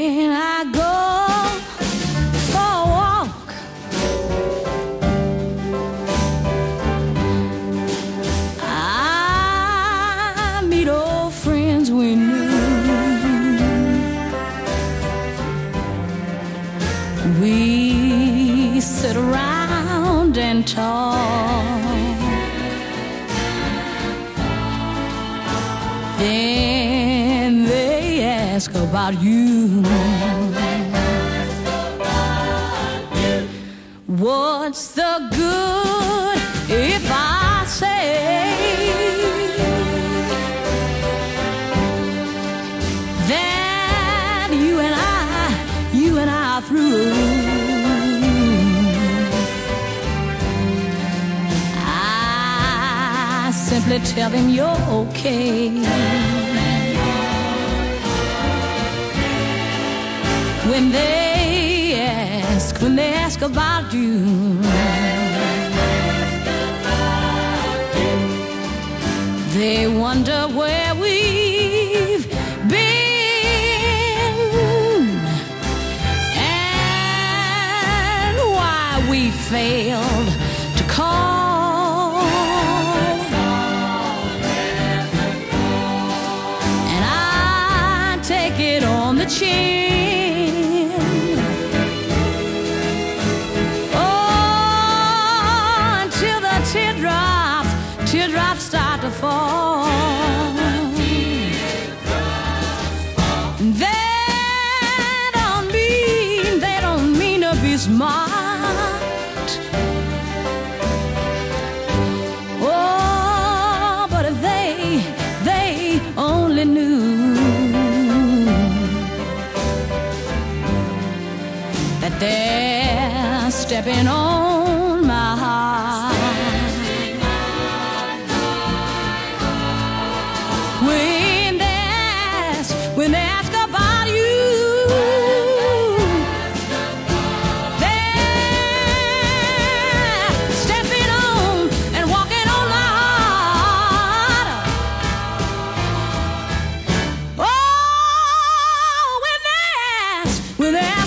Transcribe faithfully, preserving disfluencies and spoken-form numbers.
When I go for a walk, I meet old friends we knew. We sit around and talk. Then they ask about you. What's the good if I say that you and I, you and I are through? I simply tell them you're okay. When they ask, when they ask about you, they wonder where we've been and why we failed to call. And I take it on the chin. Teardrops, teardrops start to fall. They don't mean, they don't mean to be smart. Oh, but if they, they only knew that they're stepping on my heart. When they ask, when they ask about you, they're stepping on and walking on my heart. Oh, when they ask, when they ask